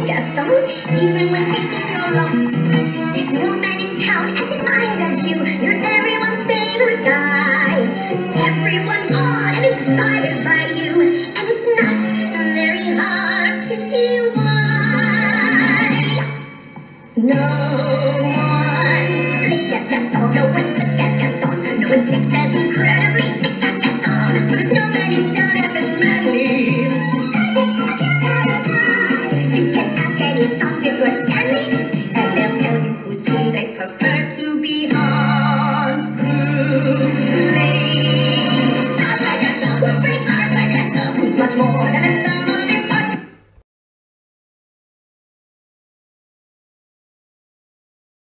Gaston, even when thinking you're lost. There's no man in town as admires you.